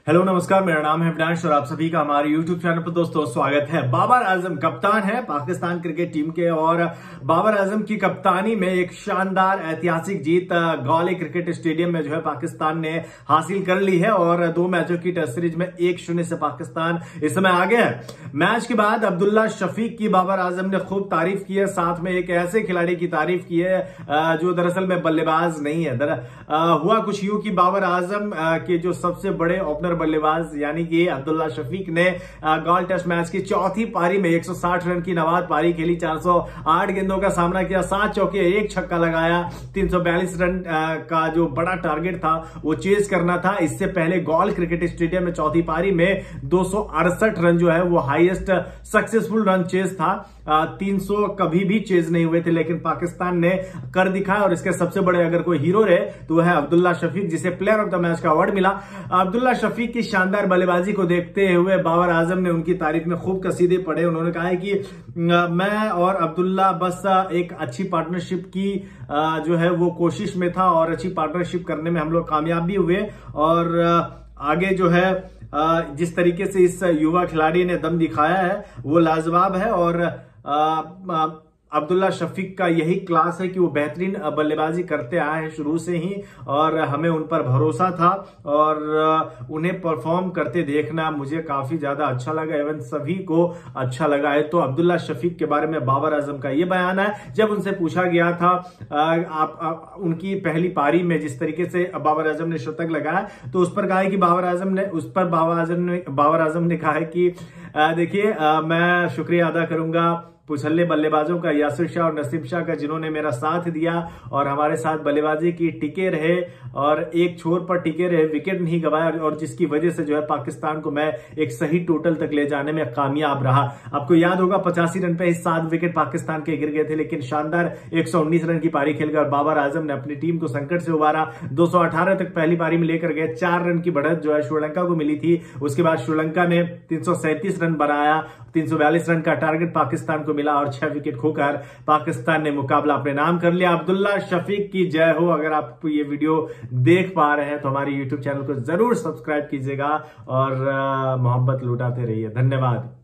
Hello नमस्कार, मेरा नाम है विनाश और आप सभी का हमारे YouTube चैनल पर दोस्तों स्वागत है। बाबर आजम कप्तान है पाकिस्तान क्रिकेट टीम के और बाबर आजम की कप्तानी में एक शानदार ऐतिहासिक जीत गौली क्रिकेट स्टेडियम में जो है पाकिस्तान ने हासिल कर ली है और 2 मैचों की टेस्ट सीरीज में 1-0 से पाकिस्तान इस समय आगे है। मैच के बाद अब्दुल्ला शफीक की बाबर आजम ने खूब तारीफ की है, साथ में एक ऐसे खिलाड़ी की तारीफ की है जो दरअसल में बल्लेबाज नहीं है। हुआ कुछ यूं कि बाबर आजम के जो सबसे बड़े ओपनर बल्लेबाज यानी कि अब्दुल्ला शफीक ने गौल टेस्ट मैच की चौथी पारी में 160 रन की नवाद पारी खेली, 408 गेंदों का सामना किया, 7 चौके 1 छक्का लगाया, 342 रन का जो बड़ा टारगेट था वो चेज करना था। इससे पहले गौल क्रिकेट स्टेडियम में चौथी पारी में 268 रन जो है वो हाईएस्ट सक्सेसफुल रन चेज था। 300 कभी भी चेज नहीं हुए थे, लेकिन पाकिस्तान ने कर दिखाया और इसके सबसे बड़े अगर कोई हीरो रहे तो वह है अब्दुल्ला शफीक, जिसे प्लेयर ऑफ द मैच का अवार्ड मिला। अब्दुल्ला शफीक की शानदार बल्लेबाजी को देखते हुए बाबर आजम ने उनकी तारीफ में खूब कसीदे पढ़े। उन्होंने कहा है कि मैं और अब्दुल्ला बस एक अच्छी पार्टनरशिप की जो है वो कोशिश में था और अच्छी पार्टनरशिप करने में हम लोग कामयाब भी हुए और आगे जो है जिस तरीके से इस युवा खिलाड़ी ने दम दिखाया है वो लाजवाब है और अब्दुल्ला शफीक का यही क्लास है कि वो बेहतरीन बल्लेबाजी करते आए हैं शुरू से ही और हमें उन पर भरोसा था और उन्हें परफॉर्म करते देखना मुझे काफी ज्यादा अच्छा लगा, एवं सभी को अच्छा लगा है। तो अब्दुल्ला शफीक के बारे में बाबर आजम का ये बयान है। जब उनसे पूछा गया था उनकी पहली पारी में जिस तरीके से बाबर आजम ने शतक लगाया तो उस पर कहा है कि बाबर आजम ने कहा है कि देखिए मैं शुक्रिया अदा करूंगा पुछल्ले बल्लेबाजों का, यासिर शाह और नसीम शाह का, जिन्होंने मेरा साथ दिया और हमारे साथ बल्लेबाजी की, टिके रहे और एक छोर पर टिके रहे, विकेट नहीं गवाया और जिसकी वजह से जो है पाकिस्तान को मैं एक सही टोटल तक ले जाने में कामयाब रहा। आपको याद होगा 85 रन पे 7 विकेट पाकिस्तान के गिर गए थे, लेकिन शानदार 119 रन की पारी खेलकर बाबर आजम ने अपनी टीम को संकट से उबारा। 218 तक पहली पारी में लेकर गए, 4 रन की बढ़त जो है श्रीलंका को मिली थी। उसके बाद श्रीलंका ने 337 रन बनाया, 342 रन का टारगेट पाकिस्तान को मिला और 6 विकेट खोकर पाकिस्तान ने मुकाबला अपने नाम कर लिया। अब्दुल्ला शफीक की जय हो। अगर आप ये वीडियो देख पा रहे हैं तो हमारे YouTube चैनल को जरूर सब्सक्राइब कीजिएगा और मोहब्बत लुटाते रहिए। धन्यवाद।